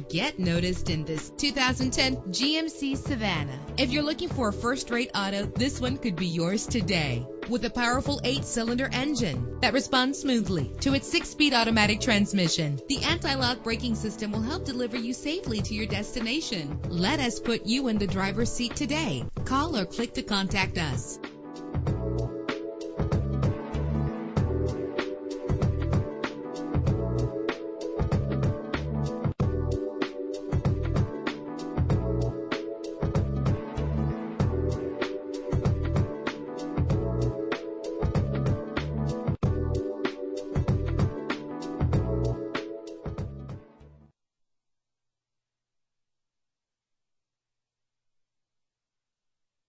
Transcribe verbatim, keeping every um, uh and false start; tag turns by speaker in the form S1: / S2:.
S1: Get noticed in this two thousand ten G M C Savannah. If you're looking for a first-rate auto, this one could be yours today. With a powerful eight-cylinder engine that responds smoothly to its six-speed automatic transmission, the anti-lock braking system will help deliver you safely to your destination. Let us put you in the driver's seat today. Call or click to contact us.